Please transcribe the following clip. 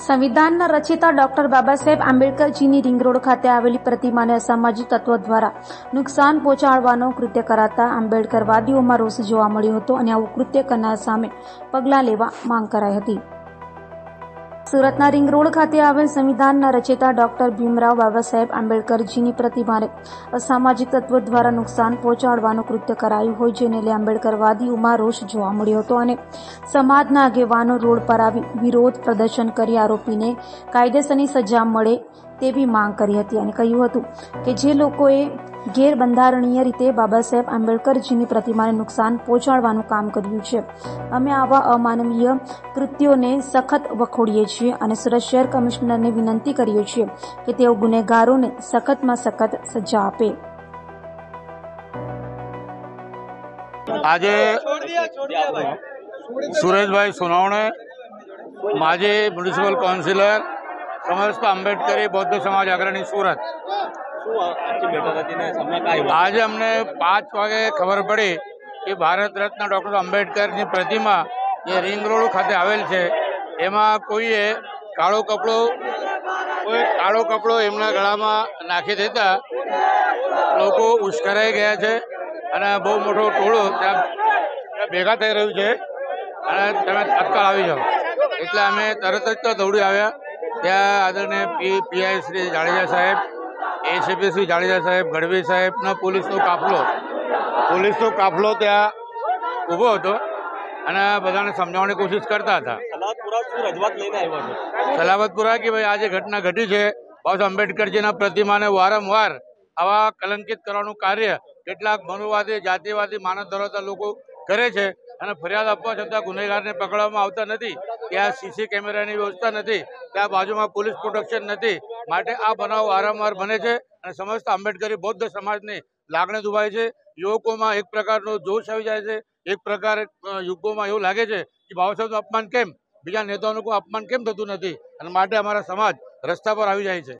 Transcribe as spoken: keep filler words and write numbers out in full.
સંવિધાનના રચયિતા doctor Baba Saheb આંબેડકરજીની ring road ખાતે આવેલી પ્રતિમાને અસામાજિક તત્વો દ્વારા નુકસાન પહોંચાડવાનો કૃત્ય કરાતા આંબેડકરવાદીઓમાં રોષ જોવા મળ્યો હતો અને આવું કૃત્ય કરનાર સામે પગલાં લેવા માંગ કરાઈ હતી. સુરતના રિંગ રોડ ખાતે આવેલ સંવિધાનના રચયિતા ડોક્ટર ભીમરાવ બાબા સાહેબ આંબેડકરજીની પ્રતિમાને અસામાજિક તત્વો દ્વારા નુકસાન પહોંચાડવાનું કૃત્ય કરાયું હોય જેને લઈ આંબેડકરવાદીઓમાં રોષ જોવા મળ્યો હતો અને સમાજના આગેવાનો રોડ પર આવી વિરોધ પ્રદર્શન કરી આરોપીને કાયદેસરની સજા મળે તેવી માંગ કરી હતી અને કહ્યું હતું કે જે લોકોએ ગેરબંધારણીય રીતે બાબા સાહેબ આંબેડકરજીની પ્રતિમાને નુકસાન પહોંચાડવાનું કામ કર્યું છે, અમે આવા અમાનવીય કૃત્યોને સખત વખોડીએ છીએ અને સુરત શહેર કમિશનરને વિનંતી કરીએ છીએ કે તેઓ ગુનેગારોને સખતમાં સખત સજા આપે. આજે સુરેશભાઈ સોનવણે માજી મ્યુનિસિપલ કાઉન્સિલર સમસ્ત આંબેડકરી બૌદ્ધ સમાજ અગ્રણી સુરત, આજે અમને પાંચ વાગે ખબર પડી કે ભારત રત્ન ડૉક્ટર આંબેડકરની પ્રતિમા જે રિંગ રોડ ખાતે આવેલ છે એમાં કોઈએ કાળો કપડો કોઈ કાળો કપડો એમના ગળામાં નાખી દેતા લોકો ઉશ્કેરાઈ ગયા છે અને બહુ મોટો ટોળો ત્યાં ભેગા થઈ રહ્યું છે અને તમે તત્કાળ આવી જાઓ. એટલે અમે તરત જ તો દોડી આવ્યા. ત્યાં આદરણીય પી પીઆઈ શ્રી જાડેજા સાહેબ, એસીપી શ્રી જાડેજા સાહેબ, ગઢવી સાહેબનો પોલીસનો કાફલો પોલીસનો કાફલો ત્યાં ઊભો હતો અને બધાને સમજાવવાની કોશિશ કરતા હતા. સલાબતપુરા કે ભાઈ આજે ઘટના ઘટી છે, બાબા આંબેડકરજીના પ્રતિમાને વારંવાર આવા કલંકિત કરવાનું કાર્ય કેટલાક મનુવાદી જાતિવાદી માનસ ધરાવતા લોકો કરે છે અને ફરિયાદ આપવા છતાં ગુનેગારને પકડવામાં આવતા નથી. ત્યાં સીસી કેમેરાની વ્યવસ્થા નથી, ત્યાં બાજુમાં પોલીસ પ્રોટેક્શન નથી. માટે આ બનાવ વારંવાર બને છે અને સમસ્ત આંબેડકરી બૌદ્ધ સમાજની લાગણી દુભાય છે. યુવકોમાં એક પ્રકારનો જોશ આવી જાય છે. એક પ્રકાર યુવકોમાં એવું લાગે છે કે બાબા સાહેબનું અપમાન કેમ, બીજા નેતાઓનું કોઈ અપમાન કેમ થતું નથી, અને માટે અમારા સમાજ રસ્તા પર આવી જાય છે.